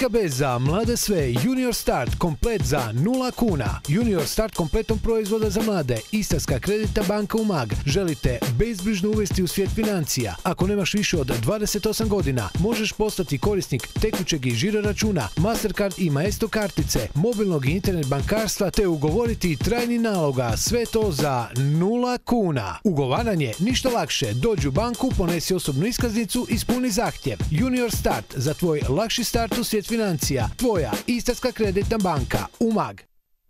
PKB za mlade sve, Junior Start komplet za 0 kuna. Junior Start kompletom proizvoda za mlade, Istarska kreditna banka Umag. Želite bezbrižno uvesti u svijet financija? Ako nemaš više od 28 godina, možeš postati korisnik tekućeg i žiro računa, Mastercard i Maestro kartice, mobilnog i internet bankarstva te ugovoriti trajni naloga, sve to za 0 kuna. Ugovaranje ništa lakše, dođi u banku, ponesi osobnu iskaznicu, ispuni zahtjev. Junior Start za tvoj lakši start u svijet financija. Tvoja Istarska kreditna banka Umag.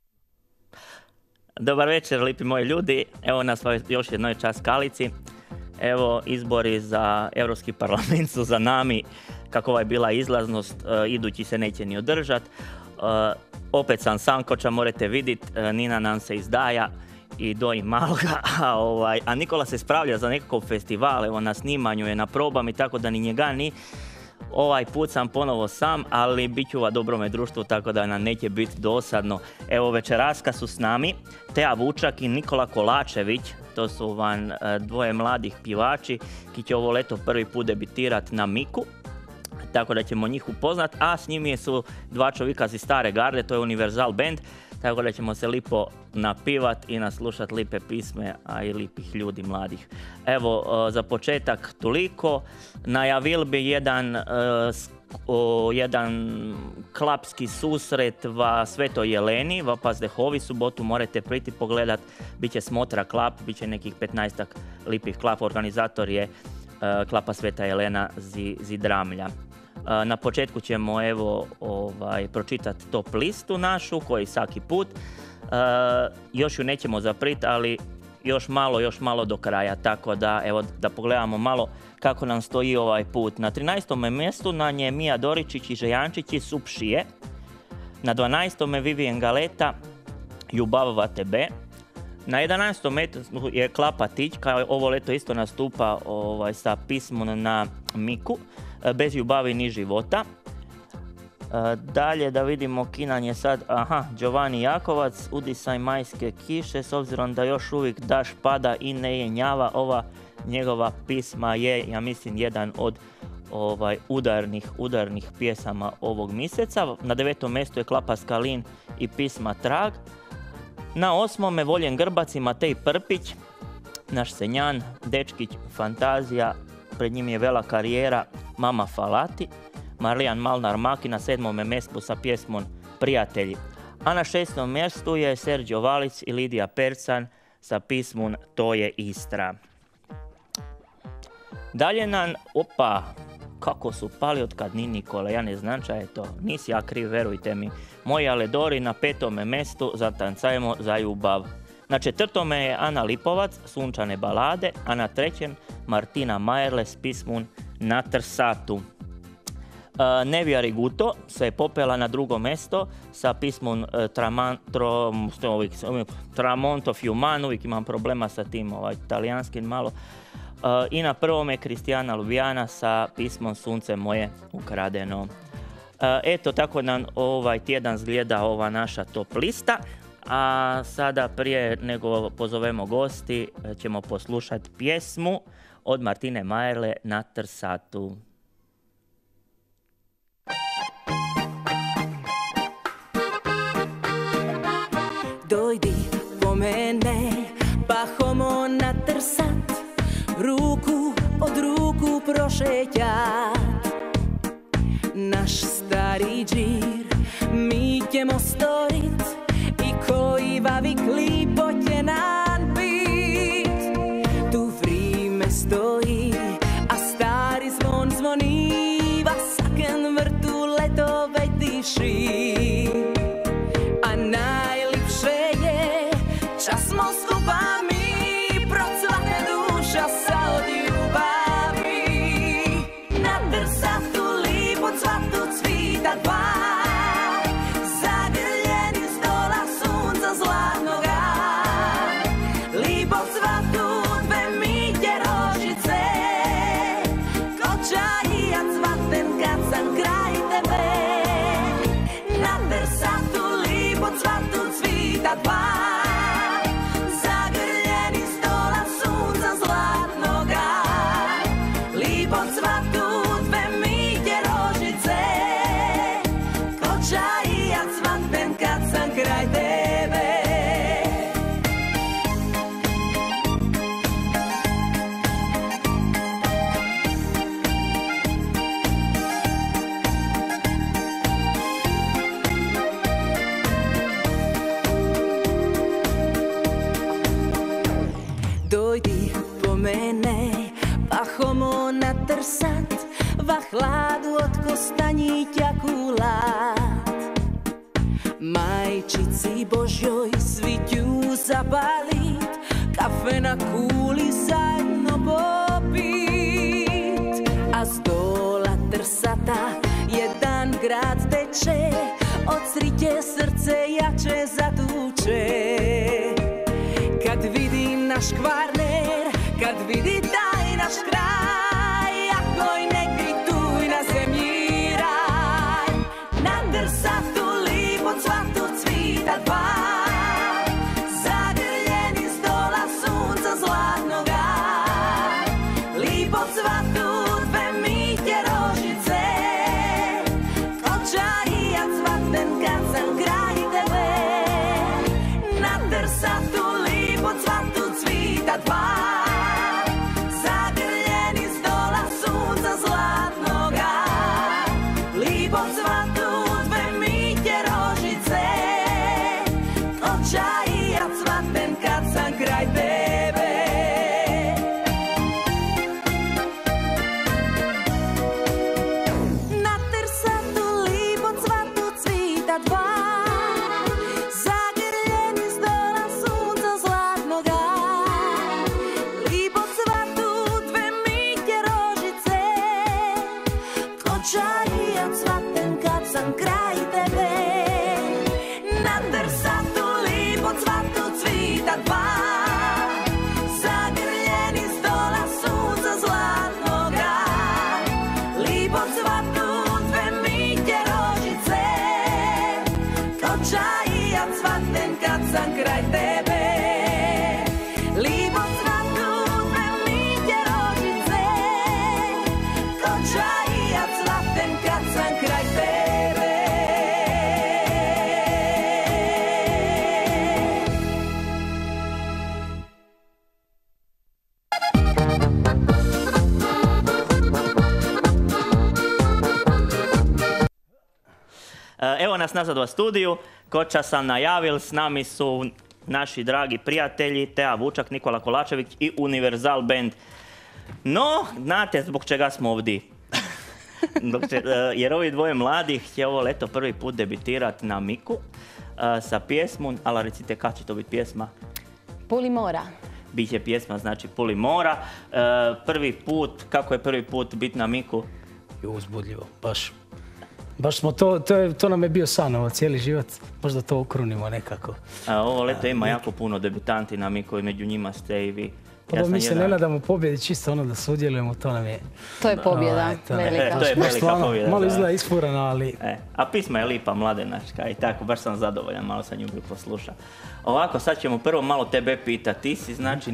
Dobar večer, lipi moji ljudi. Evo nas još jednoj časkalici. Evo, izbori za Europski parlament su za nami. Kakova je bila izlaznost, idući se neće ni održati. Opet sam sam, koča morate vidjeti, Nina nam se izdaja i doji maloga, a Nikola se spravlja za nekakav festival, evo na snimanju je, na probama i tako da ni njega ni. Ovaj put sam ponovo sam, ali bit ću u dobrome društvu, tako da nam neće biti dosadno. Evo, večeraska su s nami Teja Vučak i Nikola Kolačević, to su van dvoje mladih pjevači ki će ovo leto prvi put debitirati na Miku, tako da ćemo njih upoznat, a s njimi su dva čovjeka iz stare garde, to je Univerzal Band, tako da ćemo se lipo napivat i naslušat lipe pisme, a i lipih ljudi mladih. Evo, za početak toliko. Najavil bi jedan klapski susret v Svetoj Jeleni, v Pazdehovi, subotu morate priti pogledat, bit će smotra klap, bit će nekih 15-ak lipih klap, organizator je klapa Sveta Jelena Zidramlja. Na početku ćemo evo pročitati top listu našu, koji svaki put. Još ju nećemo zaprit, ali još malo do kraja, tako da evo da pogledamo malo kako nam stoji ovaj put. Na 13. mjestu nam je Mija Doričić i Žejančić i Supšije. Na 12. Vivien Galeta, Ljubavova tebe. Na 11. mjestu je Klapa Tićka, ovo leto isto nastupa sa pismom na Miku, Bez ljubavi ni života. Dalje da vidimo kinanje sad, Giovanni Jakovac, Udisaj majske kiše, s obzirom da još uvijek daš pada i ne jenjava, ova njegova pisma je, ja mislim, jedan od udarnih pjesama ovog mjeseca. Na 9. mjestu je Klapa Skalin i pisma Trag. Na 8. Voljen Grbac i Matej Prpić, naš Senjan, Dečkić, Fantazija, pred njim je vela karijera, Mama Falati. Marlijan Malnar Maki na 7. mjestu sa pjesmom Prijatelji. A na 6. mjestu je Sergio Valic i Lidija Percan sa pismom To je Istra. Dalje nam, kako su pali od kad ni Nikola, ja ne znam ča je to, nisi ja kriv, verujte mi. Moji Aledori na 5. mjestu, Zatancajmo za ljubav. Na 4. je Ana Lipovac, Sunčane balade, a na 3. Martina Majerle s pismom Na trsatu. Nevija Riguto se popela na 2. mjesto sa pismom Tramonto Fiumano, uvijek imam problema sa tim italijanskim malo. I na 1. je Kristijana Lubijana sa pismom Sunce moje ukradeno. Eto, tako nam ovaj tjedan zgleda ova naša top lista. A sada prije nego pozovemo gosti ćemo poslušati pjesmu od Martine Majerle Na trsatu. Dojdi po mene, pa homo na trsat, ruku od ruku prošetjat. Naš stari džir mi ćemo storit i koji vavik lipo će nam bit. Tu vrime stoji, a stari zvon zvoniva, saken vrtu leto već diši. A najlipše je, čas smo skupa mi, procvate duša sa od ljubavi. Na trsatu lipo cvatu cvita dva, zagrljeni s dola sunca zlatnoga. Lipo cvatu dve mitje rožice, koča i ja cvatem kad sam kraj tebe. Na trsatu lipo cvatu cvita dva, trsat, va hladu od kostanjića kulat. Majčici Božjoj sviću zapalit, kafe na kuli zajedno popit. A s dola trsata jedan grad teče, od sriće srce jače zatuče. Kad vidi naš Kvarner, kad vidi taj naš kraj, ako i neki tuj na zemlji raj. Na trsatu lipo cvatu cvita dva, zagrljeni s dola sunca zlatnoga. Lipo cvatu dve mitje rožice, kočarija cvaten kad sam kraj tebe. Na trsatu lipo cvatu cvita dva, zagrljeni s dola sunca zlatnoga. Lipo cvatu dve mitje rožice, kočarija cvaten kad sam kraj tebe. Na trsatu lipo cvatu cvita dva, zagrljeni s dola sunca zlatnoga. Lipo cvatu dve mitje rožice, kočarija cvaten kad sam kraj tebe. Na trsatu lipo cvatu cvita dva, zagrljeni s dola sunca zlatnoga. Lipo cvatu dve mitje rožice, kočarija cvaten kad sam kraj tebe. Lipo cvatu dve mitje rožice, kočarija cvaten kad sam kraj tebe. Evo nas nazad u studiju, koča sam najavil, s nami su naši dragi prijatelji Tea Vučak, Nikola Kolačević i Univerzal Band. No, znate zbog čega smo ovdje. Jer ovi dvoje mladih će ovo leto prvi put debitirati na Miku sa pjesmom, ali recite kad će to biti pjesma? Puli mora. Biće pjesma, znači Puli mora. Prvi put, kako je prvi put biti na Miku? I uzbudljivo, baš. Baš smo to nam je bio san, ovo cijeli život, možda to okrunimo nekako. Ovo leto ima jako puno debitanti na Miku i među njima ste i vi. Pa mi se ne nadamo pobjedi, čisto ono da sudjelujemo, to nam je... To je pobjeda, velika. To je velika pobjeda. Malo izgleda isfurano, ali... A pisma je lipa, mladenačka i tako, baš sam zadovoljan, malo sam nju poslušao. Ovako, sad ćemo prvo malo tebe pitati. Ti si, znači,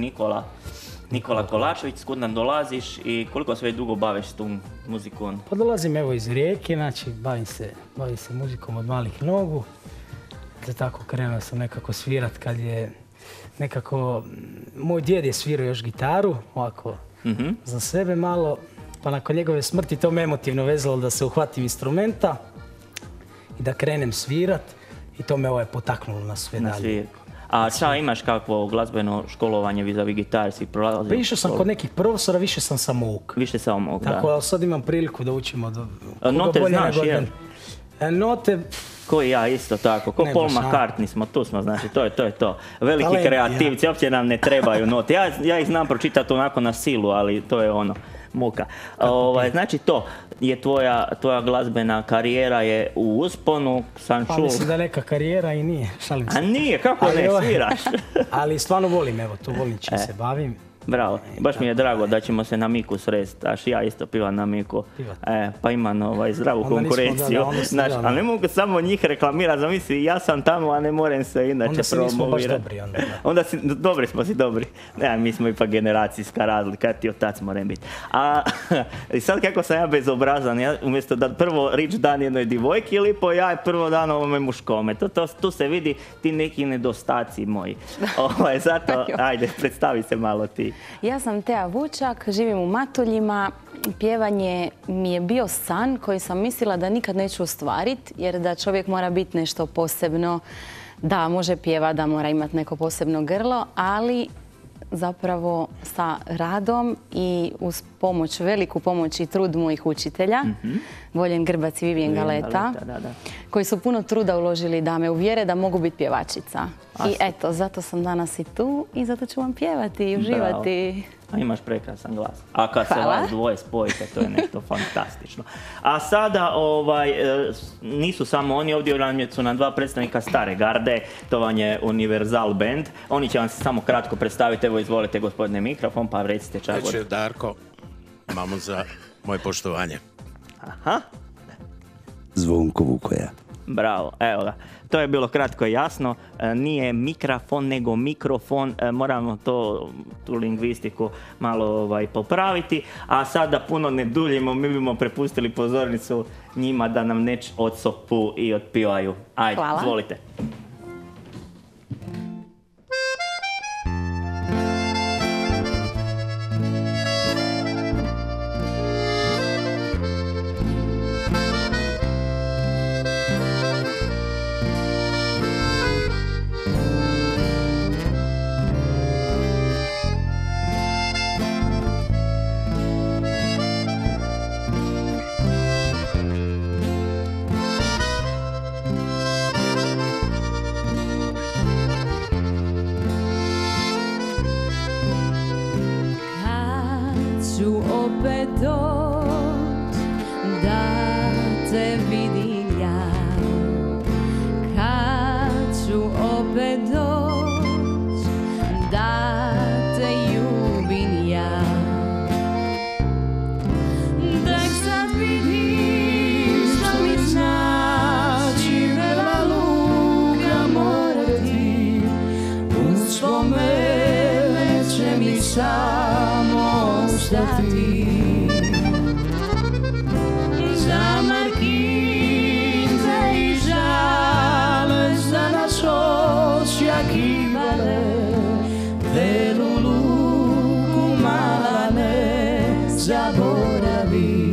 Nikola Kolačević, skud nam dolaziš i koliko se već dugo baviš s tom muzikom? Pa dolazim evo iz Rijeke, znači bavim se muzikom od malih nogu. Da tako krenuo sam nekako svirat kad je nekako... Moj djed je svirao još gitaru, ovako za sebe malo. Pa nakon njegove smrti to me emotivno vezalo da se uhvatim instrumenta i da krenem svirat. I to me potaknulo na sve dalje. A šta imaš kakvo glazbeno školovanje vis-a-vis gitare si prolazio? Pa išao sam kod nekih profesora, više sam samouk. Više samouk, da. Tako da sad imam priliku da učimo do... Note znaš, jel? Note... Ko i ja isto tako, ko Paul McCartney smo, tu smo, znači, to je to. Veliki kreativci, uopće nam ne trebaju note. Ja ih znam pročitati onako na silu, ali to je ono, muka. Znači to je tvoja glazbena karijera je u usponu, sam čuo. Pa mislim da neka karijera i nije, šalim se. A nije, kako ne sviraš? Ali stvarno volim, evo, to volim čim se bavim. Bravo, baš mi je drago da ćemo se na Miku sresti, aš ja isto pivam na Miku. Pa imam zdravu konkurenciju, ali ne mogu samo njih reklamirati, zamisli ja sam tamo, a ne moram se inače promovirati. Onda si nismo baš dobri. Onda dobri smo si dobri. Ne, mi smo ipak generacijska razlika, ti otac moram biti. A sad kako sam ja bezobrazan, umjesto da prvo rič dan jednoj divojki lipo, ja prvo dan ovome muškome. Tu se vidi ti neki nedostaci moji. Zato, ajde, predstavi se malo ti. Ja sam Tea Vučak, živim u Matuljima. Pjevanje mi je bio san koji sam mislila da nikad neću ostvariti, jer da čovjek mora biti nešto posebno, da može pjevati, da mora imati neko posebno grlo, ali zapravo sa radom i uz pomoć, veliku pomoć i trud mojih učitelja, Voljen Grbac i Vivijen Galeta, koji su puno truda uložili da me uvjere da mogu biti pjevačica. I eto, zato sam danas i tu i zato ću vam pjevati i uživati. A imaš prekrasan glas. A kad se vas dvoje spojite, to je nešto fantastično. A sada, nisu samo oni ovdje, su nam dva predstavnika stare garde, to vam je Univerzal Band. Oni će vam se samo kratko predstaviti, evo izvolite gospodine mikrofon, pa recite čak. Već Darko, imamo za moje poštovanje. Aha. Zvonko Vukoja. Bravo, evo ga. To je bilo kratko i jasno. Nije mikrofon, nego mikrofon. Moramo tu lingvistiku malo popraviti. A sada puno ne duljimo, mi bimo prepustili pozornicu njima da nam neć odsopu i otpivaju. Ajde, izvolite. Opet doć da te vidim ja, kad ću opet doć da te ljubim ja, daj sad vidim što mi znači Vela Luka more ti, uspomene će mi samo ostati. Za Markinte i žale, za naš očjak i vale, Velu Luku mala ne zaboravi.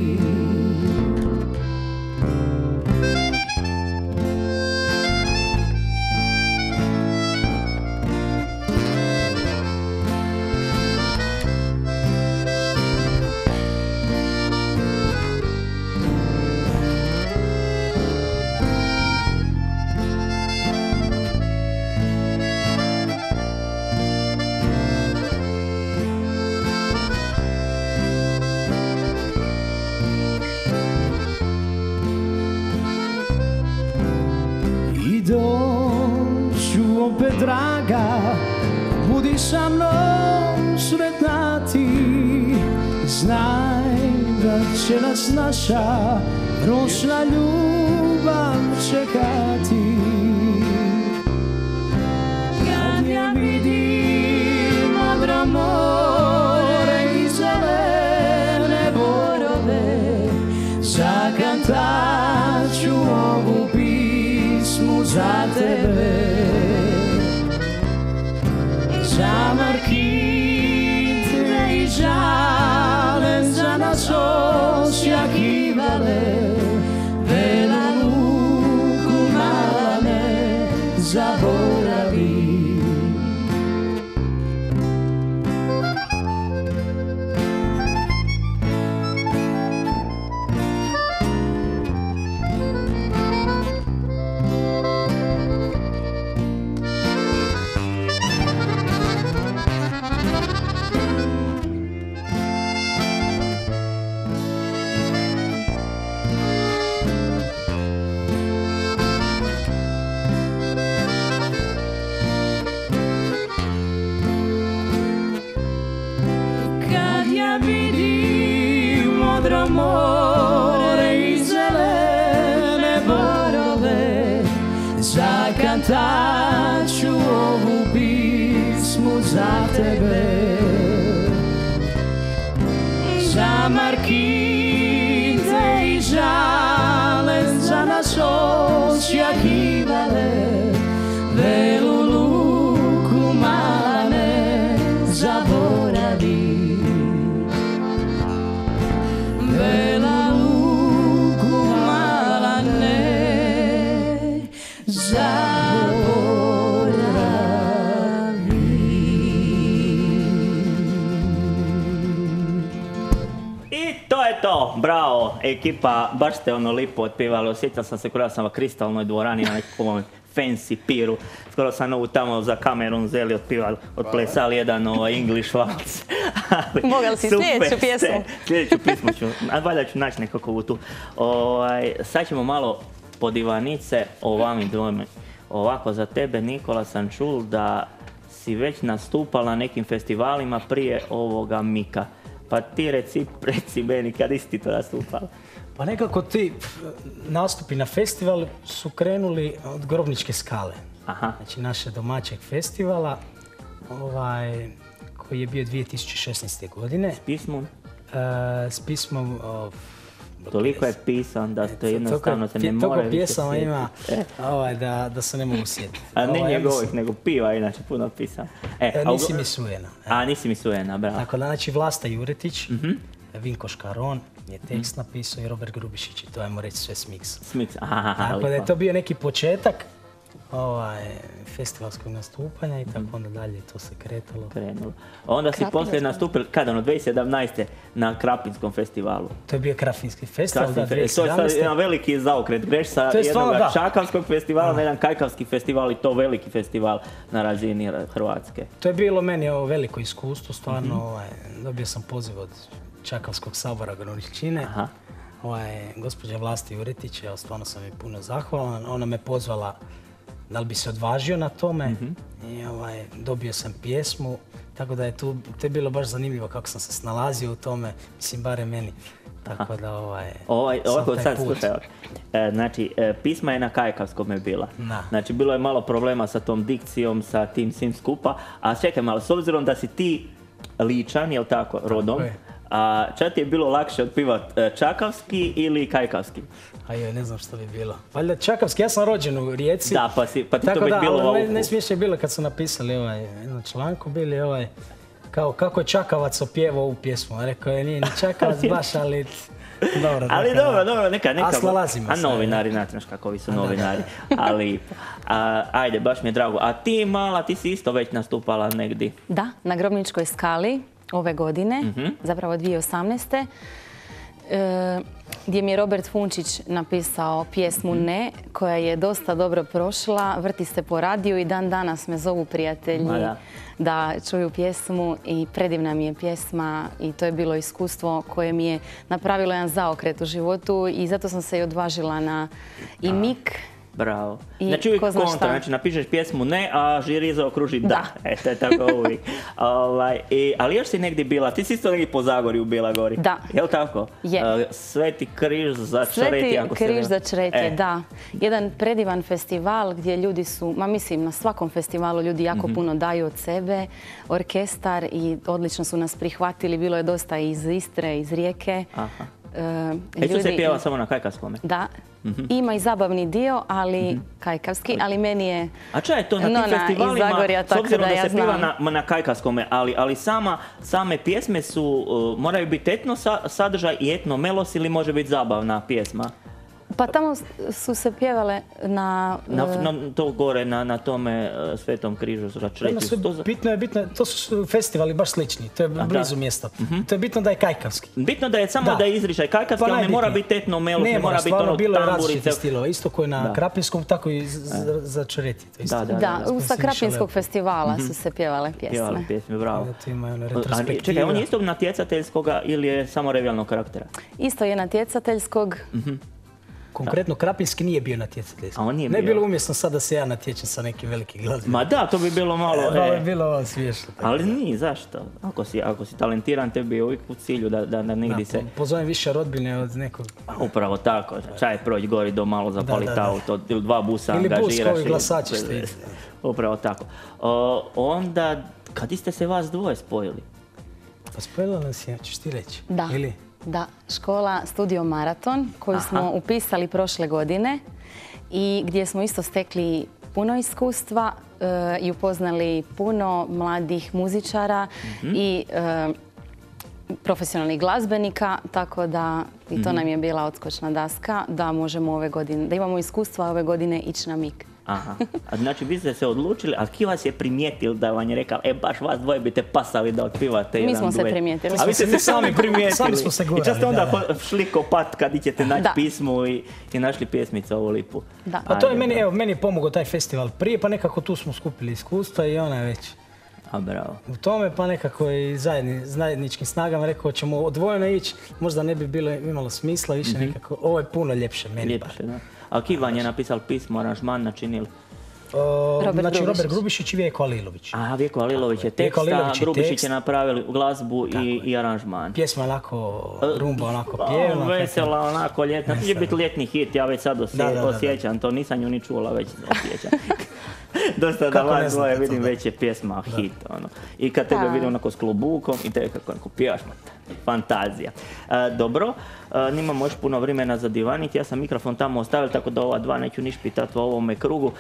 Doću opet draga, budi sa mnom sretna ti, znaj da će nas naša prošla ljubav čekati. Kad ja vidim modro more i zelene borove, zakantaću ovu pismu za tebe. Za Markinte i žale, za nas očjak i vale, Vela Luku mala ne zaboravi. Modro more i zelene borove, zakantaću ovu pismu za tebe. Za Markinte i žale, za nas očjak i vale, Velu Luku mala ne zaboravi. Vela Luku mala ne zaboravi. 'Cause I je to, bravo, ekipa, baš ste ono lipo otpivali, osjećao sam se kada sam u kristalnoj dvorani na nekom fancy piru. Skoro sam ovu tamo za kamerom zeli otpivali, otplesali jedan English waltz. Mogao si sljedeću pjesmu. Sljedeću pjesmu ću, a valjda ću naći nekako tu. Sad ćemo malo pod Ivanice o vami dvome. Ovako, za tebe, Nikola, sam čul da si već nastupala na nekim festivalima prije ovoga Mika. Pa ti reci meni, kad si ti to nastupala? Pa nekako ti nastupi na festival su krenuli od Grobničke skale. Aha. Znači naše domaćeg festivala koji je bio 2016. godine. S pismom? S pismom... Toliko je pisan da to jednostavno se ne mora više sjetiti. Toliko pjesama ima da se ne mogu sjetiti. A ne njegovih, nego piva, inače puno pisan. Nisi mi sujena. A, nisi mi sujena, bravo. Tako da, znači Vlasta Juretić, Vinko Škaron je tekst napisao i Robert Grubišić i to ajmo reći sve Smix. Smix, aha. Tako da je to bio neki početak festivalskog nastupanja i tako onda dalje to se kretalo. Onda si poslije nastupili, kada 2017. na Krapinskom festivalu. To je bio Krapinski festival, da, 2017. To je jedan veliki zaokret, greš sa jednog Čakavskog festivala na jedan Kajkavski festival i to veliki festival na razini Hrvatske. To je bilo meni veliko iskustvo, stvarno dobio sam poziv od Čakavskog sabora Groniččine. Gospođa Vlasta Juretić, stvarno sam joj puno zahvalan, ona me pozvala da li bi se odvažio na tome i dobio sam pjesmu, tako da je to je bilo baš zanimljivo kako sam se snalazio u tome, mislim barem meni. Tako da ovako sad slušaj, znači pisma je na Kajkavskom je bila. Znači bilo je malo problema sa tom dikcijom, sa tim svim skupa, a čekaj malo, s obzirom da si ti Ličan, jel tako, rodom, a čak ti je bilo lakše otpivat Čakavski ili Kajkavski? Ne znam što bi bilo. Valjda Čakavski, ja sam rođen u Rijeci. Da, pa ti to već bilo ovo. Najsmiješnije je bilo kad su napisali jednom članku, bili kao kako je Čakavac opjevao ovu pjesmu. Rekao je nije ni Čakavac baš, ali... Ali dobro, neka... A snalazimo se. A novinari, znaš kako vi su novinari. Ali, ajde, baš mi je drago. A ti mala, ti si isto već nastupala negdje? Da, na Grobničkoj skali ove godine, zapravo 2018. Gdje mi je Robert Funčić napisao pjesmu Ne, koja je dosta dobro prošla, vrti se po radiju i dan danas me zovu prijatelji da čuju pjesmu i predivna mi je pjesma i to je bilo iskustvo koje mi je napravilo jedan zaokret u životu i zato sam se i odvažila na i Mik. Bravo. Znači uvijek kontra, znači napišeš pjesmu Ne, a žiri zaokruži Da. To je tako uvijek. Ali još si negdje bila, ti si isto negdje po Zagorju bila gori. Da. Jel' tako? Je. Sveti križ za Čretje, ako se... Sveti križ za Čretje, da. Jedan predivan festival gdje ljudi su, mislim na svakom festivalu ljudi jako puno daju od sebe, orkestar i odlično su nas prihvatili, bilo je dosta iz Istre, iz Rijeke. Isto se pjeva samo na Kajkavskome? Da. Ima i zabavni dio, ali kajkavski, ali meni je a čaj je to na tim festivalima, s obzirom da se pjeva na Kajkavskome, ali same pjesme su, moraju biti etno sadržaj i etno melos ili može biti zabavna pjesma? Pa tamo su se pjevale na to gore, na tome Svetom križu za Čretje. Bitno je, to su festivali baš slični, to je blizu mjesta. To je bitno da je kajkavski. Bitno da je samo da je izričaj kajkavski, ali ne mora biti etno melos, ne mora biti ono bilo je različitih stilova, isto koji na Krapinskom, tako i za Čretje. Da, sa Krapinskog festivala su se pjevale pjesme. Pjevale pjesme, bravo. Čekaj, on je isto natjecateljskoga ili je samo revijalnog karaktera? Isto je natjecateljskog. Konkretno, Krapinski nije bio natjecateljski. Ne je bilo umjesno sad da se ja natječem sa nekim velikim glazbom. Ma da, to bi bilo malo... Malo je bilo smiješno. Ali nije, zašto? Ako si talentiran, tebi je uvijek u cilju da negdje se... Pozovem više rodbine od nekog... Upravo tako. Čaj proći gori do malo zapaliti auto, ili 2 busa angažiraš. Ili bus koji glasači ste. Upravo tako. Onda, kad ste se vas dvoje spojili? Pa spojila nas je, ćeš ti reći? Da. Da, škola Studio Maraton koju smo upisali prošle godine i gdje smo isto stekli puno iskustva i upoznali puno mladih muzičara i profesionalnih glazbenika, tako da i to nam je bila odskočna daska da možemo ove godine, da imamo iskustva ove godine ići na Mik. Aha, znači vi ste se odlučili, a ki vas je primijetili da vam je rekao, baš vas dvoje bi te pasali da otpivate jedan duet? Mi smo se primijetili. A vi ste se sami primijetili. Sami smo se gurali, i čas ste onda šli kopat kad ćete naći pismu i našli pjesmicu ovu lipu. Da. Pa to je meni je pomogao taj festival prije, pa nekako tu smo skupili iskustva i ona je već bravo. u tome, pa nekako i zajedničkim snagama rekao ćemo odvojeno ići, možda ne bi bilo imalo smisla, više nekako, ovo je puno ljepše meni. Ljepše, da. A ki vam je napisal pismo, aranžman načinili? Robert Grubišić i Vijeko Alilović. A, Vijeko Alilović je tekst, a Grubišić je napravili glazbu i aranžman. Pjesma onako, rumba onako pjevna. Vesela, onako ljetna. To će biti ljetni hit, ja već sad osjećam to, nisam ju ni čula, već osjećam. Dosta da vas dvoje vidim već je pjesma hit, ono. I kad tebe vidim onako s klobukom i tebe kako pjevaš, fantazija. Dobro, nimamo još puno vremena za divanit, ja sam mikrofon tamo ostavio, tako da ova dva neću niš pitati u ovome krugu.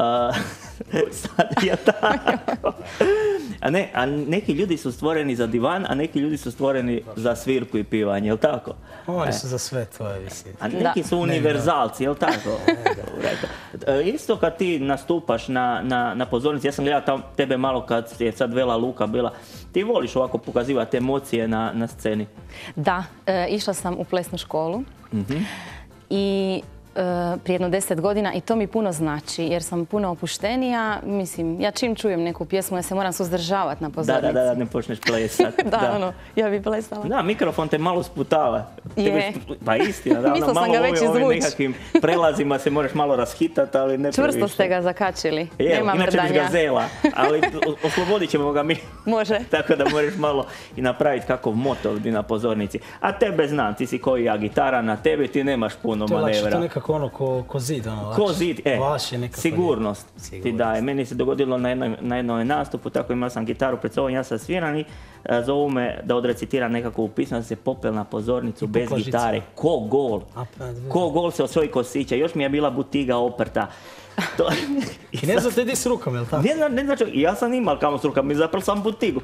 Sad je tako. A neki ljudi su stvoreni za divan, a neki ljudi su stvoreni za svirku i pivanje, jel' tako? Oni su za sve tvoje visine. A neki su univerzalci, jel' tako? Isto kad ti nastupaš na pozornici, ja sam gledao tebe malo kad je sad Vela Luka bila, ti voliš ovako pokazivati emocije na sceni? Da, išla sam u plesnu školu i prije jedno 10 godina i to mi puno znači jer sam puno opuštenija. Mislim, ja čim čujem neku pjesmu ja se moram suzdržavati na pozornici. Da, ne počneš plesati. Da, ja bi plesala. Da, mikrofon te malo sputava. Je. Pa istina, da, mislila sam ga već izvući. Ovim nekakvim prelazima se moraš malo rashitati, ali ne previše. Čvrsto ste ga zakačili. Nema inače mrdanja. biš ga zela, ali oslobodit ćemo ga mi. Može. Tako da moraš malo i napraviti kakov moto ovdje na pozornici. A tebe znam, ti si koji ja, gitara na tebi, ti nemaš puno manevra. To je nekako ono ko zid, ono lakše. Ko zid, sigurnost ti daje. Meni se dogodilo na jednoj nastupu, tako imao sam gitaru pred sobom, ja sam sviran i zovu me da odrecitiram nekakvu pismu, da se popel na pozornicu bez gitare. Ko gol. Ko gol se osvoji kosića. Još mi je bila butiga oprta. I ne znate di s rukom, jel' tako? Ne znači, ja sam imal kamo s rukom, zapravo sam butigu.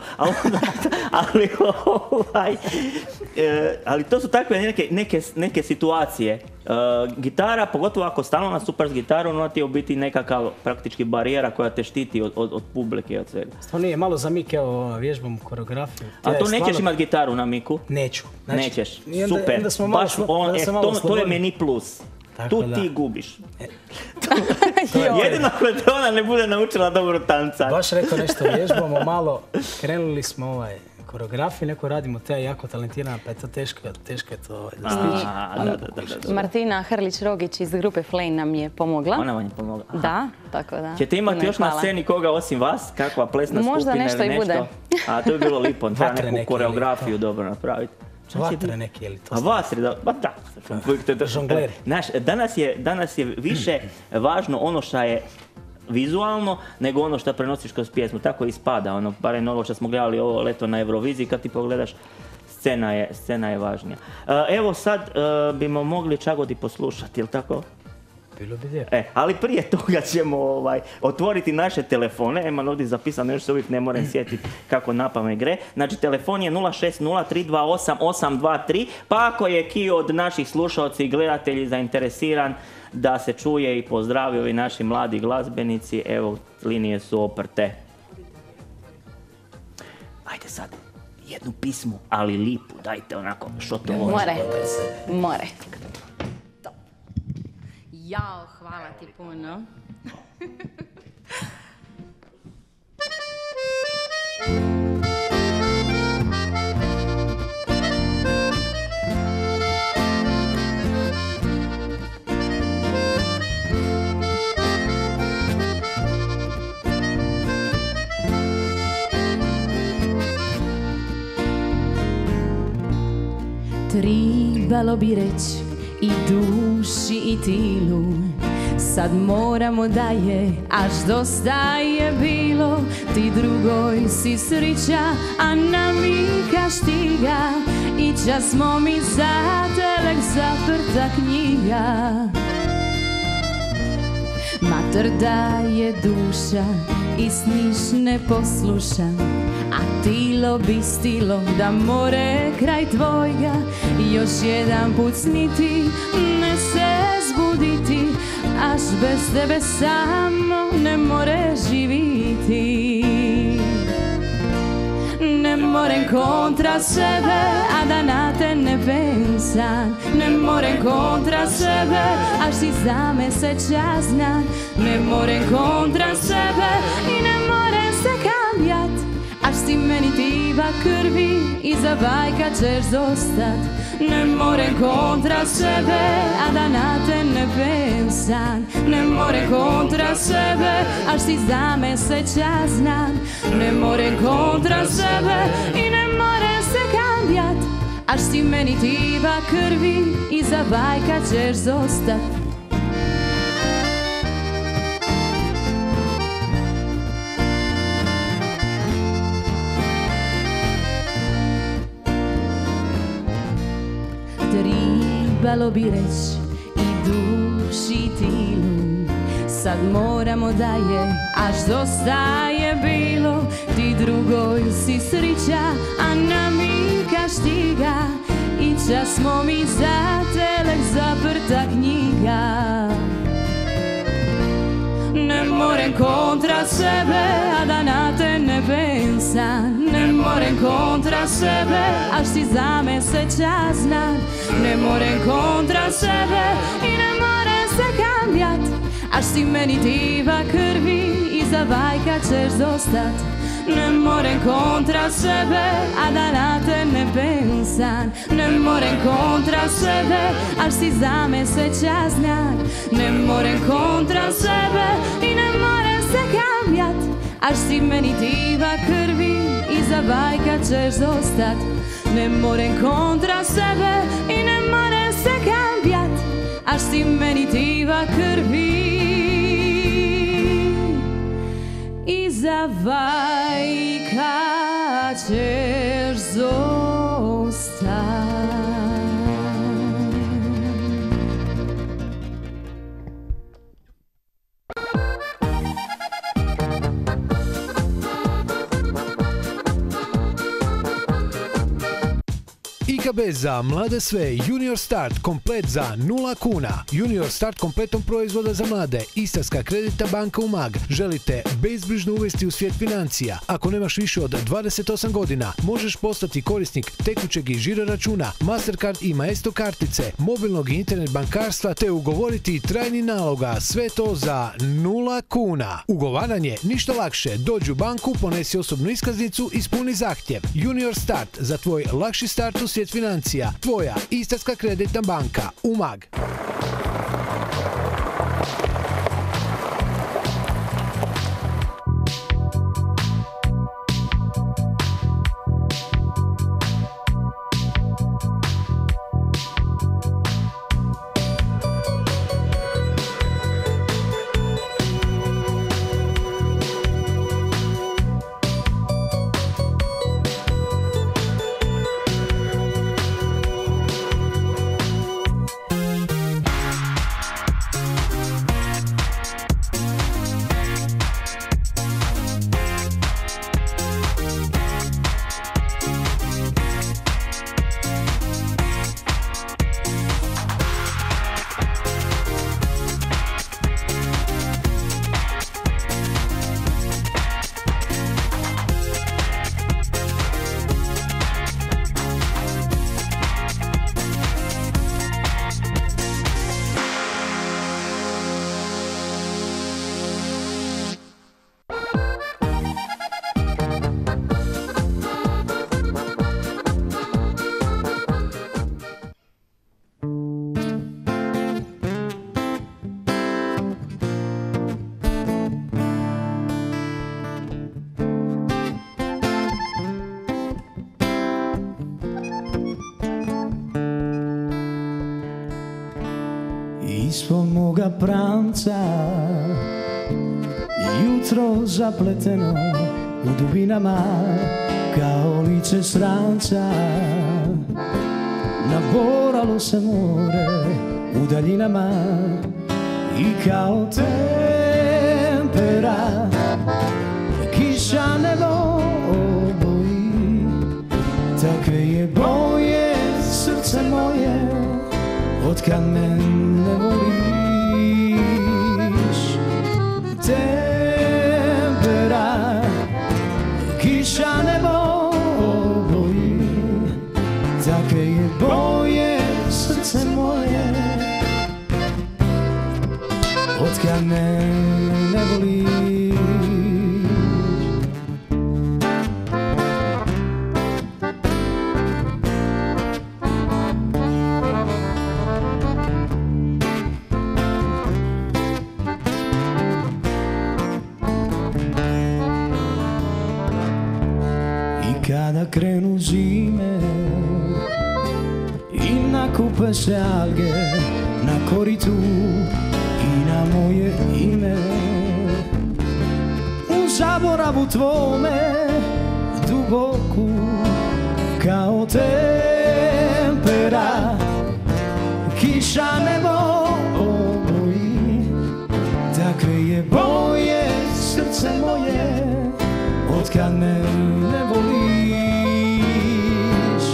Ali to su takve neke situacije. Gitara, pogotovo ako stalno nastupaš s gitarom, ona ti je u biti nekakav praktički barijera koja te štiti od publike i od svega. Stvarno nije, malo za mik, evo, vježbam koreografiju. A to nećeš imati gitaru na miku? Neću. Nećeš, super. Baš to je meni plus. Tu ti gubiš. Jedino ako te ona ne bude naučila dobro tanca. Baš rekao nešto, vježbamo malo, krenuli smo koreografiju, neko radimo, te je jako talentirana, pa je to teško je to da stići. Martina Hrlić-Rogić iz grupe Flame nam je pomogla. Ona vam je pomogla? Da, tako da. Ćete imati još na sceni koga osim vas? Kakva plesna skupina ili nešto? Možda nešto i bude. A to bi bilo lipo, treba neku koreografiju dobro napraviti. Vatre neke ili to? A vatre, da, ba da. Žongleri. Danas je više važno ono što je vizualno, nego ono što prenosiš kroz pjesmu. Tako ispada, barem ovo što smo gledali ovo leto na Euroviziji, kad ti pogledaš, scena je važnija. Evo sad bimo mogli Čagodi poslušati, jel' tako? Bilo bi lijepo. Ali prije toga ćemo otvoriti naše telefone. Imam ovdje zapisano, još se uvijek ne moram sjetiti kako napamet gre. Znači, telefon je 060-328-823, pa ako je ki od naših slušalci i gledatelji zainteresiran da se čuje i pozdravi ovi naši mladi glazbenici, evo, linije su oprte. Ajde sad, jednu pismu, ali lipu, dajte onako, što to voliš. More. Jao, hvala ti puno. Tribalo bi reći i duši i tilu, sad moramo da je, až dosta je bilo. Ti drugoj si srića, a namikaš ti ga, i čas smo mi zatelek zaprta knjiga. Mater da je duša i sniš ne posluša, a tilo bi stilo da more kraj tvojga. Još jedan put sniti ne se zbudi. nuditi, až bez tebe samo ne more živiti. Ne morem kontra sebe, a da na te ne pensam. Ne morem kontra sebe, až si za me se časnat. Ne morem kontra sebe i ne morem se kambjat, až si meni diva krvi i za bajka ćeš zostat. Ne morem kontra sebe, a da na te ne pensam. Ne morem kontra sebe, až si za me se časnat. Ne morem kontra sebe i ne morem se kambjat, až si meni diva krvi i za bajka ćeš zostat. Trebalo bi reći i duši i tilu, sad moramo da je, až dosta je bilo. Ti drugoj si srića, a namikaš ti ga, i čas smo mi za telek zaprta knjiga. Ne morem kontra sebe, a da na te ne pensam. Ne morem kontra sebe, až si za me se časnat. Ne morem kontra sebe i ne morem se kambjat, až si meni diva krvi i za bajka ćeš zostat. Ne morem kontra sebe, a da na te ne pensam. Ne morem kontra sebe, až si za me se časnat. Ne morem kontra sebe i ne morem se kambjat, až si meni diva krvi i za bajka ćeš zostat. Ne morem kontra sebe i ne morem se kambjat, až si meni diva krvi i za bajka ćeš zostat. IKB za mlade sve, Junior Start komplet za 0 kuna. Junior Start kompletom proizvoda za mlade, Istarska kreditna banka Umag. Želite bezbrižno uvesti u svijet financija? Ako nemaš više od 28 godina, možeš postati korisnik tekućeg i žiro računa, Mastercard i Maestro kartice, mobilnog i internet bankarstva te ugovoriti trajni naloga. Sve to za 0 kuna. Ugovaranje ništa lakše. Dođi u banku, ponesi osobnu iskaznicu, ispuni zahtjev. Junior Start za tvoj lakši start u svijet financija. Tvoja Istarska kreditna banka Umag. Ispod moga pramca jutro zapleteno u dubinama kao lice stranca. Naboralo se more u daljinama i kao tempera kiša nebo oboji. Takve je boje srce moje od kad me ne voli. kada krenu zime i nakupe se alge na koritu i na moje ime. U zaboravu tvome duboku kao tempera, kiša nebo oboji, takve je boje srce moje, otkad me ne voliš.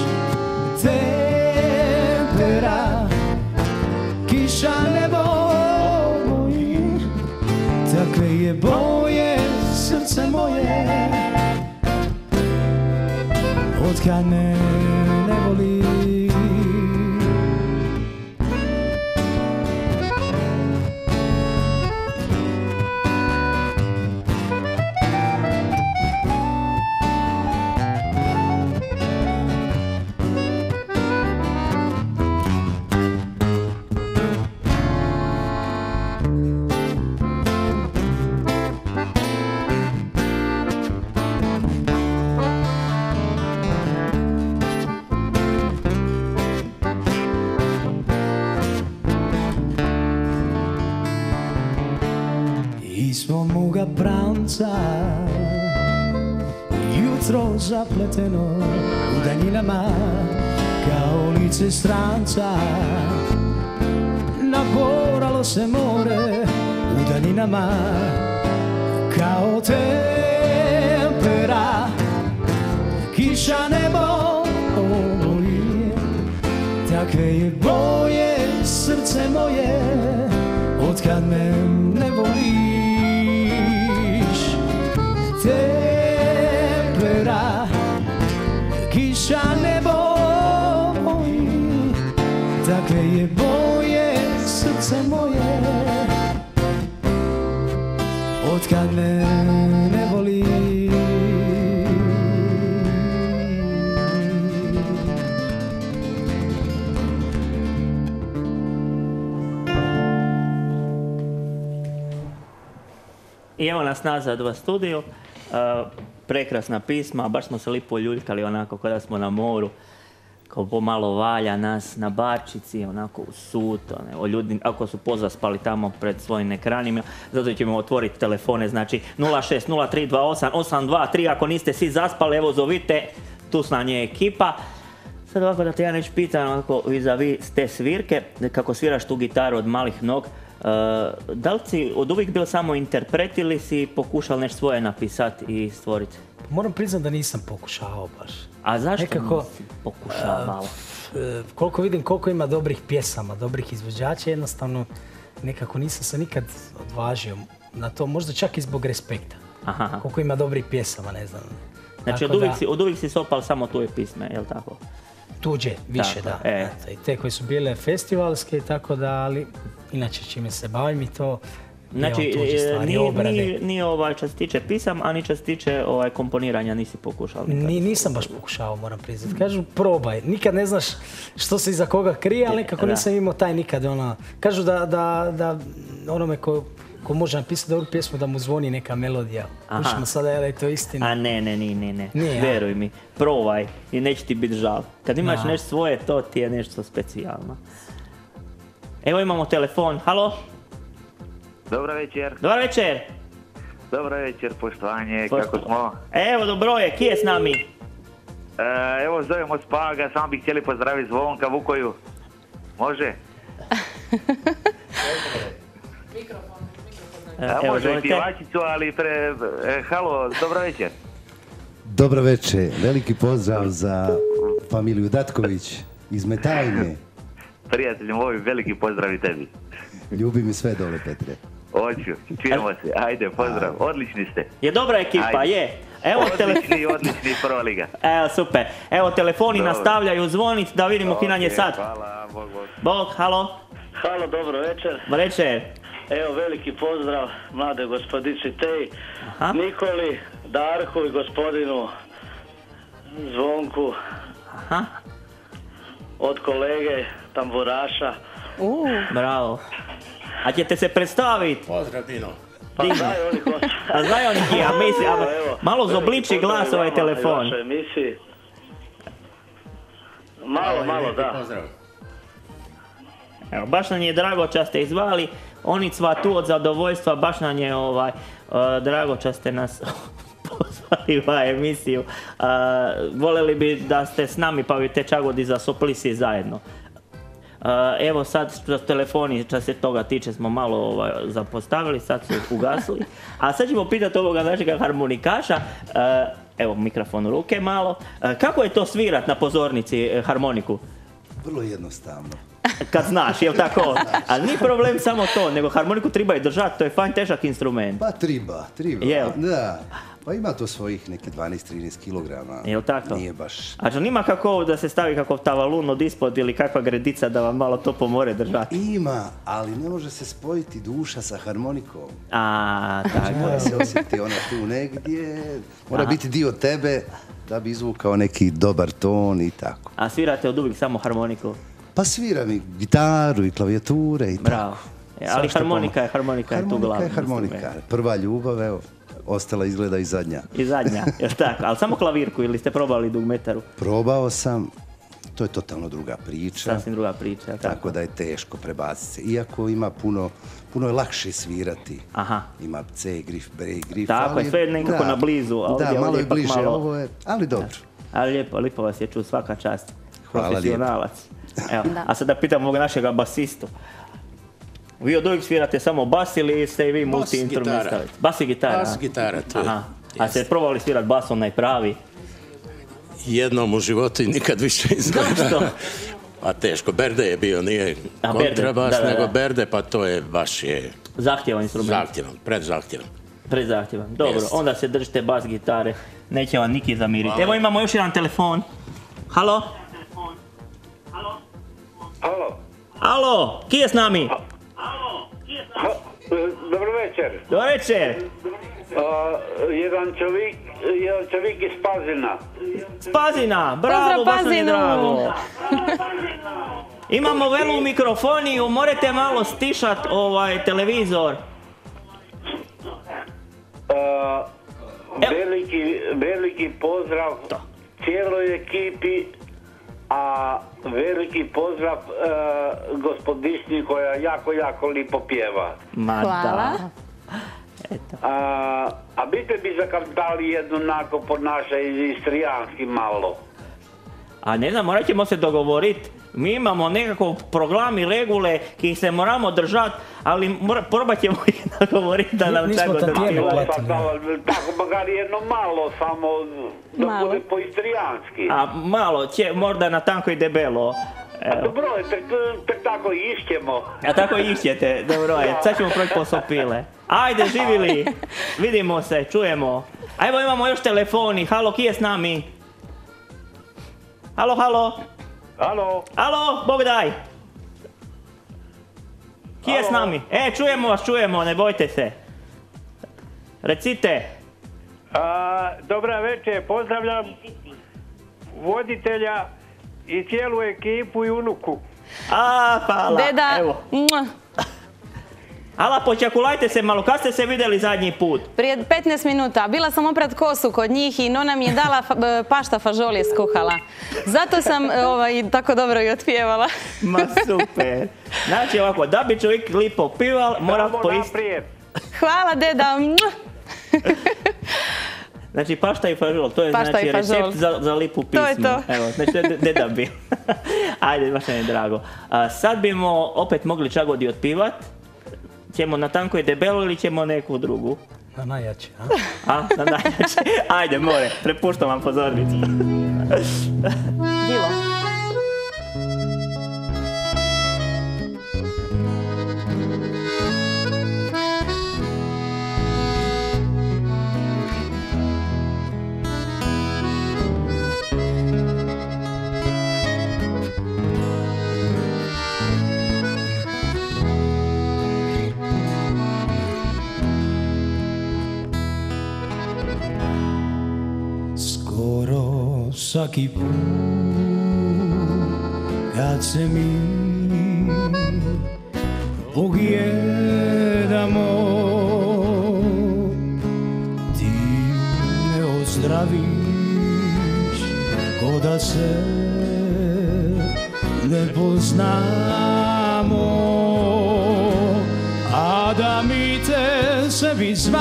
Tempera, kiša nebo oboji, takve je boje srce moje, otkad me ne voliš. Ispod moga pranca jutro zapleteno u daljinama kao lice stranca. Naporalo se more u daljinama kao tempera, kiša nebo oboji, takve je boje srce moje, otkad me ne voliš. Tempera, kiša nebo oboji, takve je boje srce moje, otkad me ne voliš. I evo nas nazad u studiju, prekrasna pisma, baš smo se lipo ljuljkali onako kada smo na moru, kao pomalo valja nas na barčici, onako u sud, ljudi ako su pozaspali tamo pred svojim ekranima, zato ćemo otvoriti telefone, znači 0603288223, ako niste svi zaspali, evo zovite, tu s nam je ekipa. Sad ovako da te ja neću pitam, onako vis-a-vis te svirke, kako sviraš tu gitaru od malih nog, da li si od uvijek bio samo interpret ili si pokušao nešto svoje napisati i stvoriti? Moram priznat da nisam pokušavao baš. A zašto nisi pokušavao? Koliko vidim koliko ima dobrih pjesama, dobrih izvođača, jednostavno nekako nisam se nikad odvažio na to, možda čak i zbog respekta. Aha. Koliko ima dobrih pjesama, ne znam. Znači od uvijek si sopal samo tuje pisme, je li tako? Tuđe, više tako, da. I te koje su bile festivalske i tako da, ali inače čime se bavim i to, znači, nije što se tiče pisam, a ni što se tiče komponiranja nisi pokušao nikad? Nisam baš pokušao, moram priznati. Kažu probaj, nikad ne znaš što se iza koga krije, ali nekako nisam imao taj nikad Kažu da onome ko može napisati dobru pjesmu da mu zvoni neka melodija. Učimo sada, je li to istina? A ne. Veruj mi, probaj i neće ti biti žal. Kad imaš nešto svoje, to ti je nešto specijalno. Evo imamo telefon, halo? Dobro večer. Dobar večer. Dobro večer, poštovanje, kako smo? Evo, dobro je, kje je s nami? Evo, zovemo od Paga, samo bih htjeli pozdraviti Zvonka Vukoju. Može? Može i pjevačicu, ali halo, dobro večer. Dobro večer, veliki pozdrav za familiju Datković iz Metajne. Prijatelji moji, veliki pozdrav i tebi. Ljubi mi sve dole, Petre. Hoću, čujemo se, ajde, pozdrav, odlični ste. Je dobra ekipa, je. Evo odlični prva liga. Evo, super. Evo, telefoni nastavljaju zvoniti da vidimo kinanje je sad. Hvala, Bog. Bog, halo. Halo, dobro večer. Dobro večer. Evo, veliki pozdrav mlade gospodici Tej, Nikoli, Darku i gospodinu Zvonku. Od kolege tamburaša. Bravo. A ćete se predstaviti? Pozdrav, Dino. Pa znaju oni ko su. A znaju oni kija, misli, malo zobliči glas ovaj telefon. Vašoj emisiji. Malo, da. Pozdrav. Evo, baš nam je drago ča ste izvali, oni cva tu od zadovoljstva, baš nam je drago ča ste nas pozvali u emisiju. Voljeli bi da ste s nami pa bi te čagodi zasopli svi zajedno. Evo sad što telefoni, što se toga tiče, smo malo zapostavili, sad su ugasili. A sad ćemo pitati ovoga našega harmonikaša, evo mikrofon u ruke malo, kako je to svirat na pozornici harmoniku? Vrlo jednostavno. Kad znaš, jel tako? Ali nije problem samo to, nego harmoniku treba i držati, to je fajn težak instrument. Pa triba. Jel? Da. Pa ima to svojih neke 12-13 kilograma. Jel tako? Nije baš... A što nima kako da se stavi kako tavalun od ispod ili kakva gredica da vam malo to pomore držati? Ima, ali ne može se spojiti duša sa harmonikom. Tako. Mora se osjeti ona tu negdje, mora biti dio tebe da bi izvukao neki dobar ton i tako. A svirate od uvijek samo harmoniku? Pa sviram i gitaru i klavijature i bravo. Tako. Ali harmonika je tu glavna. Harmonika. Prva ljubav, evo, ostala izgleda i zadnja. I zadnja, jel tako? Ali samo klavirku ili ste probali dugmetaru? Probao sam, to je totalno druga priča. Sasvim druga priča, jel tako? Tako da je teško prebaciti se. Iako ima puno je lakše svirati. Aha. Ima C grif, B grif. Tako je, sve je nekako na blizu. Da, malo je bliže, ovo je, ali dobro. Ali lijepo vas je čuo, svaka čast. Hvala profesionalac. Evo, a sad da pitam ovog našega basistu. Vi od uvijek svirate samo bas ili ste i vi multi-instrumentalist? Bas i gitara. Bas i gitara, to je. A ste probali svirati bas onaj pravi? Jednom u životu i nikad više izgleda. Zašto? Pa teško, berde je bio, nije kontrabas, nego berde, pa to je baš je... Zahtjevan instrument. Zahtjevan, predzahtjevan. Predzahtjevan, dobro, onda se držite bas gitare, neće vam niki zamiriti. Evo imamo još jedan telefon. Halo? Alo, ki je s nami? Dobro večer. Dobro večer. Jedan čovjek iz Pazina. S Pazina, bravo, baš mi je drago. Imamo velu mikrofoniju, morate malo stišat televizor. Veliki pozdrav cijeloj ekipi, a veliki pozdrav gospodišnji koja jako lipo pjeva. Hvala. A biste bi zakantali jednu onako po našoj istrijanski malo? A ne znam, morat ćemo se dogovoriti. Mi imamo nekakav program i regule ki se moramo držati, ali probat ćemo ih dogovoriti da nam tako da pjeva. Tako magari jedno malo, samo da bude po istrijanski. A malo, možda na tanko i debelo. A dobro, tek tako išćemo. A tako išćete, dobro je. Sad ćemo proći po sopile. Ajde, živili. Vidimo se, čujemo. A evo imamo još telefoni. Halo, ki je s nami? Halo. Halo, Bog daj. Ki je s nami? Čujemo, ne bojte se. Recite. Dobra večer, pozdravljam voditelja i cijelu ekipu i unuku. Hvala. Deda. Evo. Ala, počakulajte se malo, kad ste se vidjeli zadnji put? Prije 15 minuta. Bila sam oprat kosu kod njih i nona mi je dala pašta fažolije skuhala. Zato sam tako dobro i otpjevala. Ma super. Znači ovako, da bi čovjek lipo pival, mora naprijed. Hvala, deda. Znači pašta i fažol, to je znači recept za lipu pismu. To je to. Evo, znači to je deda bil. Ajde, baš mi je drago. Sad bimo opet mogli čagodi otpivat. Ćemo na tanko i debelo ili ćemo neku drugu? Na najjače, Na najjače. Ajde, more, prepuštam vam pozornicu. Bilo. Svaki put kad se mi pogledamo ozdraviš, ko da se ne poznamo, a da mi te sebi zvat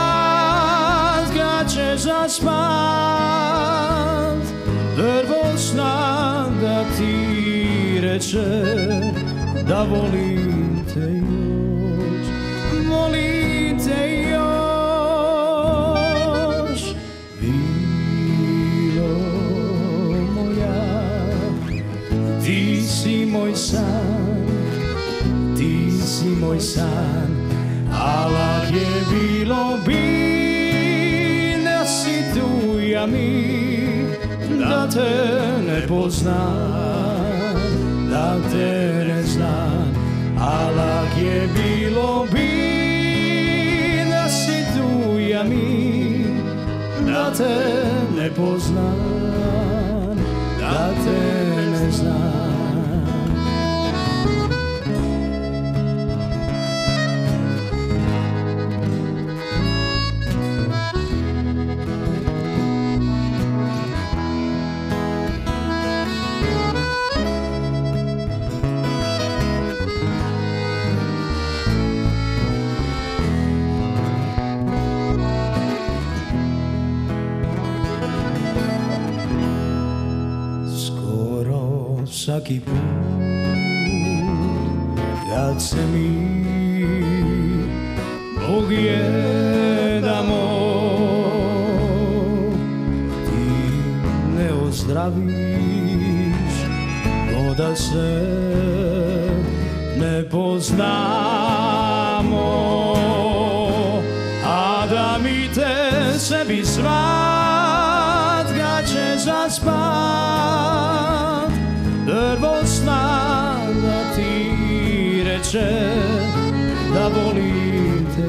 kad će zaspat, drvo sna da ti reče da volim te još, volim te još. Bilo moja, ti si moj san, ti si moj san, a lak je bilo da si tu ja mi, da te ne poznam, da te ne znam, a lak je bilo da si tu ja mi, da te ne poznam, da te ne znam. Svaki put kad se mi pogledamo, ti ne ozdraviš, ko da se ne poznamo, a da mi te sebi zvat kad će zaspat, drvo sna da ti reče da volim te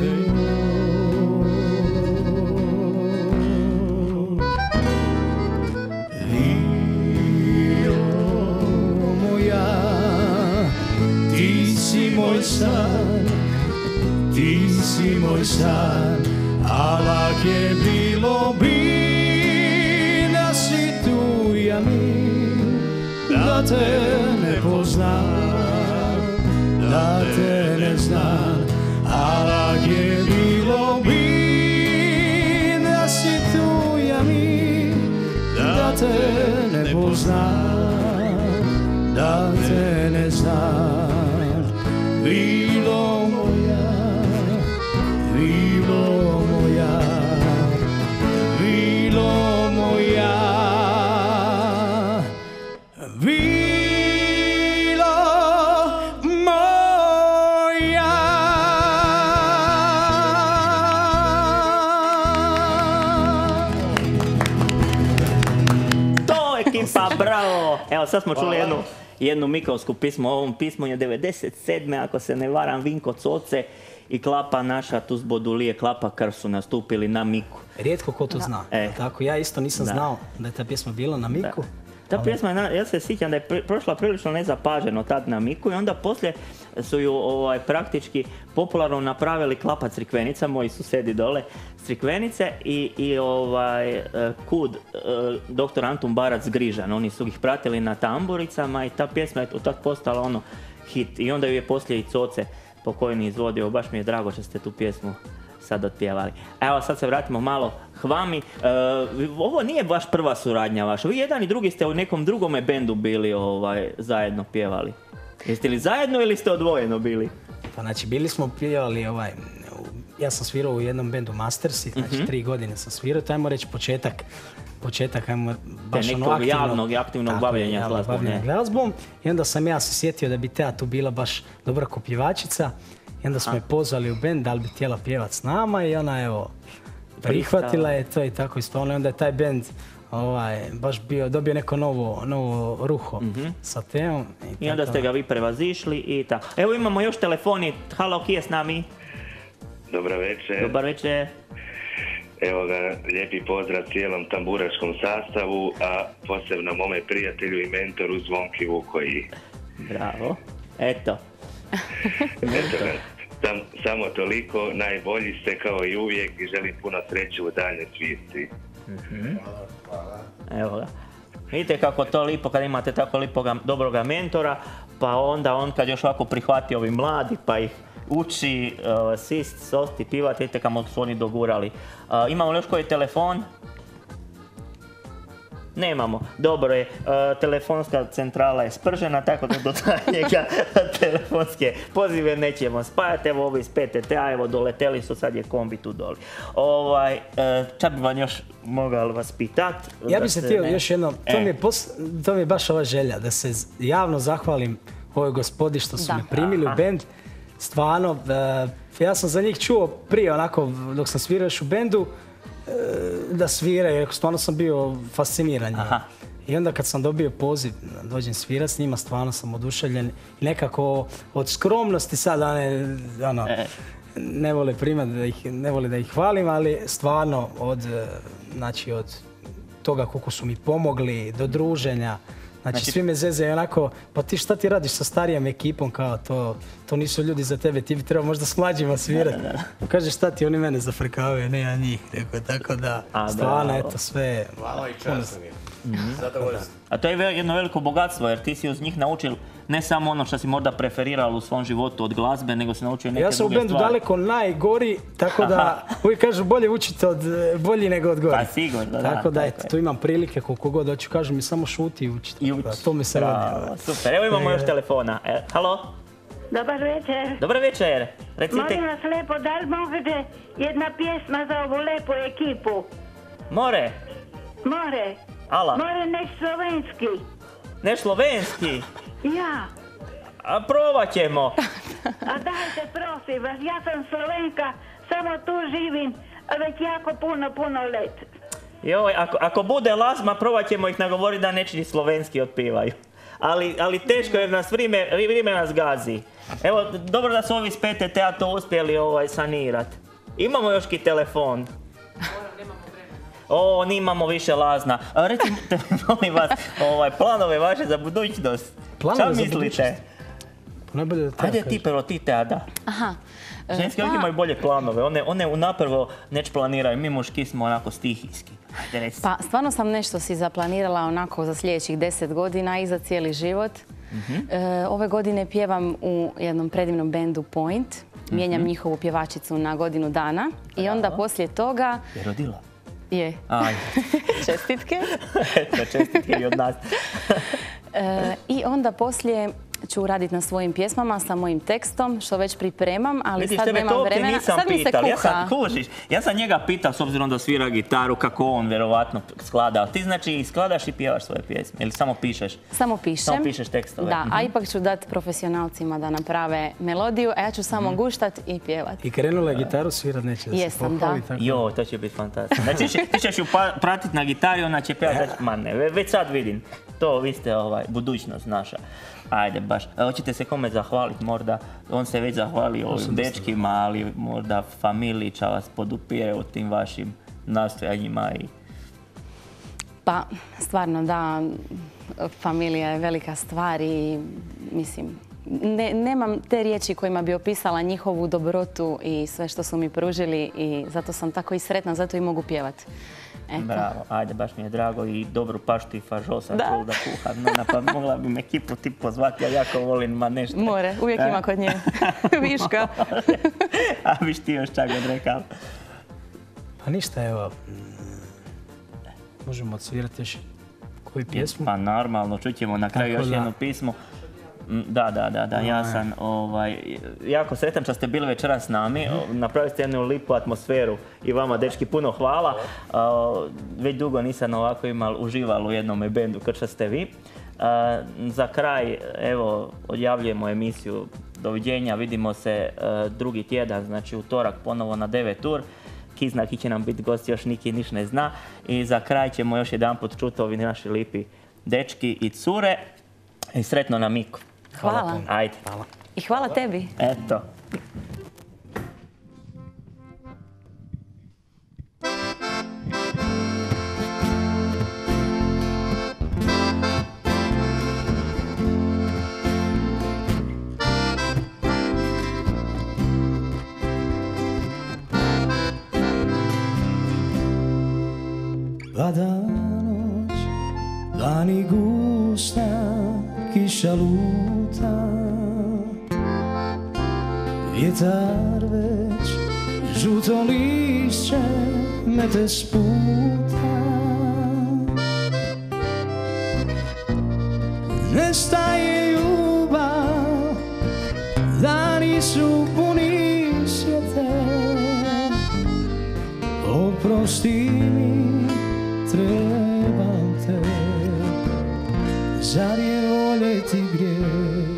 još. Vilo moja, ti si moj san, ti si moj san, a lak je bilo da si tu ja mi, da te ne poznam, da te ne znam, a lak je bilo da si tu ja mi, da te ne poznam, da te ne znam. Vilo moja, vilo moja, vilo moja, vilo moja. To ekipa, bravo! Evo sad smo čuli jednu Mikovsku pismu. Ovom pismu je 97. ako se ne varam, Vinko Coce i Klapa naša Tuzbodulije, Klapa Krv su nastupili na Miku. Rijetko ko to zna. Tako, ja isto nisam znao da je ta pjesma bila na Miku. Ta pjesma, ja se sjećam da je prošla prilično nezapaženo tad na Miku i onda poslije su ju praktički popularno napravili Klapa Crikvenica, moji susedi dole s Crikvenice i Kud, dr. Antun Barac Grižan. Oni su ih pratili na tamburicama i ta pjesma je tad postala hit. I onda ju je poslije i Coce pokojni izvodio. Baš mi je drago što ste tu pjesmu sad otpjevali. Evo sad se vratimo malo Hvami. Ovo nije baš prva suradnja vaša. Vi jedan i drugi ste u nekom drugome bendu bili zajedno pjevali. Jeste li zajedno ili ste odvojeno bili? Pa znači bili smo pjevali ja sam svirao u jednom bendu Mastersi, znači 3 godine sam svirao, to ajmo reći početak, ajmo baš nekog aktivnog bavljenja glazbom. I onda sam ja se sjetio da bi Tea tu bila baš dobra ko pjevačica. I onda smo je pozvali u bend, da li bi htjela pjevat s nama i ona prihvatila je to i tako isto. Onda je taj bend baš dobio neko novo ruho sa Teom. I onda ste ga vi prevazišli i tako. Evo imamo još telefoni. Halo, ki je s nami? Dobar večer. Dobar večer. Evo ga, lijepi pozdrav cijelom tamburaškom sastavu, a posebno mome prijatelju i mentoru Zvonki Vukoji. Bravo. Eto. Samo toliko, najbolji ste kao i uvijek i želim puno sreće u daljnjoj svirci. Evo ga. Vidite kako to lipo kad imate tako lipoga, dobroga mentora, pa onda on kad još ovako prihvati ovi mladi, pa ih uči sist, sosti, pivati, vidite kako su oni dogurali. Imamo li još koji telefon? Nemamo. Dobro je, telefonska centrala je spržena, tako da do njega telefonske pozive nećemo spajati. Evo ovi iz PTT-a, evo doleteli su, sad je kombi tu doli. Čak bi vam još mogao vas pitat? Ja bih se htio još jedno, to mi je baš ova želja, da se javno zahvalim ovoj gospodi što su me primili u bend. Stvarno, ja sam za njih čuo prije, onako, dok sam svirao još u bendu, da sviraju, stvarno sam bio fasciniran. I onda kad sam dobio poziv da dođem svirat s njima, stvarno sam oduševljen. I nekako od skromnosti sad, ne vole primat, ne vole da ih hvalim, ali stvarno od toga koliko su mi pomogli, do druženja. Znači svi me zezaju onako, pa ti šta ti radiš sa starijom ekipom, kao to nisu ljudi za tebe, ti bi trebao možda s mlađima svirati. Kaže šta ti, oni mene zafrkavaju, ne ja njih, tako da stvarno eto sve. Hvala i čast mi je. A to je jedno veliko bogatstvo, jer ti si uz njih naučil ne samo ono što si možda preferirao u svom životu od glazbe, nego si naučio neke druge stvari. Ja sam u bendu daleko najgori, tako da uvijek kažu bolje učiti bolji nego od gori. Pa sigurno, da. Tako da eto, tu imam prilike koliko god hoću, kažu mi samo šuti i učiti. To mi se radi. Super, evo imamo još telefona. Halo? Dobar večer. Dobar večer. Recite. Molim vas lepo, da li može jedna pjesma za ovu lepu ekipu? More. Ala. More neš slovenski. Neš slovenski? Ja. A probat ćemo. A dajte, prosim vas, ja sam Slovenka, samo tu živim, već jako puno let. Joj, ako bude lazma, probat ćemo ih nagovoriti da nečiji slovenski otpivaju. Ali teško jer nas vrijeme nas gazi. Evo, dobro da su ovi iz PTT-a to uspjeli sanirati. Imamo još ki telefon. Nimamo više lazna. Recite, molim vas, planove vaše za budućnost. Šta mislite? Ajde ti prvo, ti da. Ženski uvijek imaju bolje planove. One unaprvo neć planiraju, mi muški smo onako stihijski. Pa stvarno sam nešto si zaplanirala onako za sljedećih 10 godina i za cijeli život. Ove godine pjevam u jednom predivnom bendu Point. Mijenjam njihovu pjevačicu na godinu dana. I onda poslije toga... Je rodila? Je. Čestitke. Čestitke i od nas. I onda poslije ću raditi na svojim pjesmama sa mojim tekstom, što već pripremam, ali sad nemam vremena. Sad mi se kuha. Ja sam njega pitao, s obzirom da svira gitaru, kako on vjerovatno sklada. Ti znači skladaš i pjevaš svoje pjesme ili samo pišeš? Samo pišem. Samo pišeš tekstove. Da, a ipak ću dati profesionalcima da naprave melodiju, a ja ću samo guštat i pjevat. I krenula je gitaru svirat, neće da se pohvali. Jo, to će biti fantastično. Znači, ti ćeš ju pratiti na gitari, ona će pjevati. Ma ne, već sad vidim. To, vi ste budućnost naša. Ajde, baš. Hoćete se kome zahvaliti možda? On se već zahvalio ovim dečkima, ali možda familiča vas podupire u tim vašim nastojanjima i... Pa, stvarno da, familija je velika stvar i mislim, nemam te riječi kojima bi opisala njihovu dobrotu i sve što su mi pružili i zato sam tako i sretna, zato i mogu pjevati. Bravo, ajde, baš mi je drago i dobru paštu i fažol sam čul da kuha. Pa mogla bi me ekipu ti pozvati, ja jako volim nešto. More, uvijek ima kod nje. Viška. A biš ti još čak odrekao? Pa ništa, evo. Možemo odsvirati još koju pjesmu? Pa normalno, čućemo na kraju još jednu pismu. Da, ja sam jako sretan što ste bili večeras s nami. Napravili ste jednu lipu atmosferu i vama, dečki, puno hvala. Već dugo nisam ovako užival u jednom bendu kao što ste vi. Za kraj, evo, odjavljujemo emisiju. Doviđenja, vidimo se drugi tjedan, znači utorak ponovo na 9 ur. Kizna ki će nam biti gost, još niki niš ne zna. I za kraj ćemo još jedan put čuti ovi naši lipi dečki i cure. I sretno na Miku. Hvala. Ajde. I hvala tebi. Eto. Pada noć, lani gusta, kiša luta, vjetar već žuto lišće mete s puta. Nestaje ljubav, dani su puni sjete. Oprosti mi, trebam te, zar je voljeti grijeh?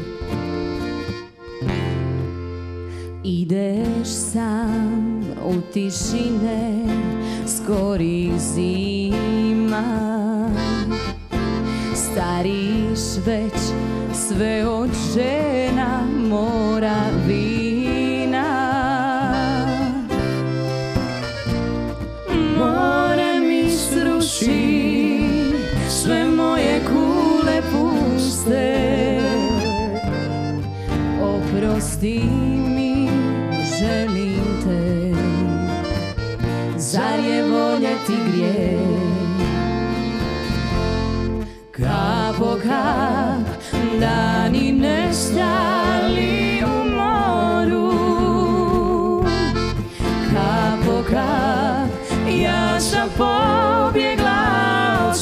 Ideš sam u tišine skorih zima, stariš već sve od žena mora vina. More mi sruši sve moje kule puste. Oprosti mi, želim te, zar je voljeti grijeh? Kap po kap, dani nestali u moru. Kap po kap, ja sam pobjegla od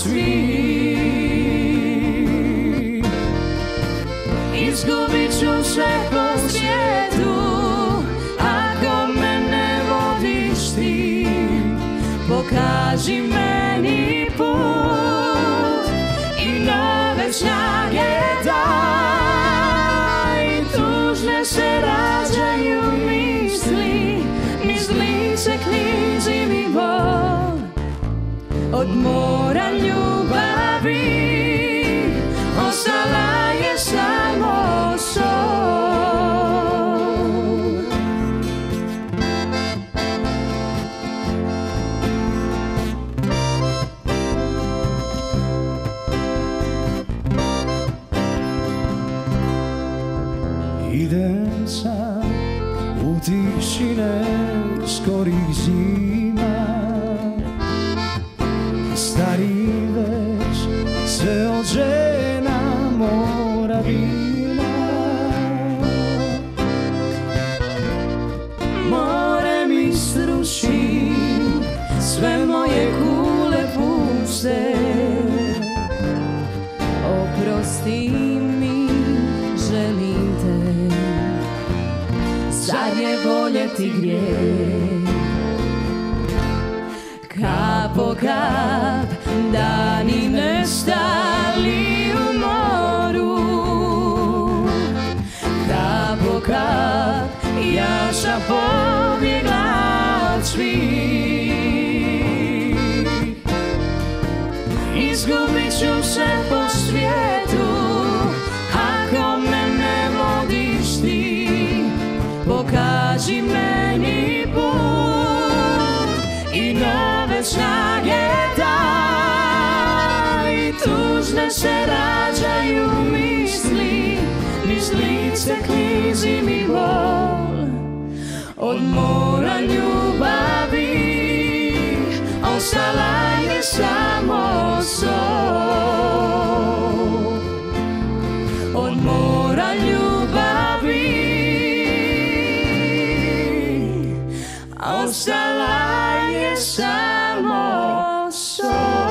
svih. Izgubit ću sve po svijetu ako me ne vodiš ti. Pokaži meni put i nove snage daj. Tužne se rađaju misli, niz lice klizi mi bol. Od mora ljubavi ostala je samo sol. Idem sam u tišine skorih zima, stari već sve od žena mora vina. More mi sruši sve moje kule puste. Oprosti mi, želim te, zar je voljeti grijeh? Kap po kap, dani nestali u moru. Kap po kap, ja sam pobjegla od svih. Izgubit ću se po svijetu ako me ne vodiš ti. Pokaži meni put i nove snage daj. Tužne se rađaju misli, niz lice klizi mi bol. Od mora ljubavi ostala je samo sol. Od mora ljubavi ostala je samo sol.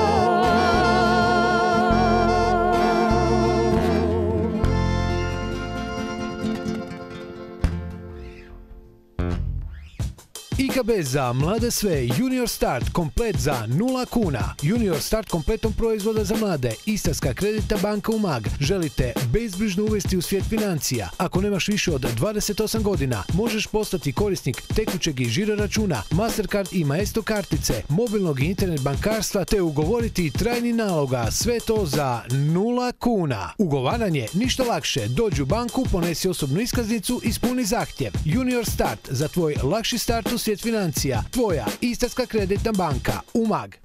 IKB za mlade sve Junior Start komplet za 0 kuna. Junior Start kompletom proizvoda za mlade. Istarska kreditna banka Umag. Želite bezbrižno uvesti u svijet financija? Ako nemaš više od 28 godina, možeš postati korisnik tekućeg i žiro računa, Mastercard i Maestro kartice, mobilnog i internet bankarstva te ugovoriti trajni naloga. Sve to za 0 kuna. Ugovaranje ništa lakše. Dođi u banku, ponesi osobnu iskaznicu, ispuni zahtjev. Junior Start za tvoj lakši start u svijet financija. Tvoja Istarska kreditna banka Umag.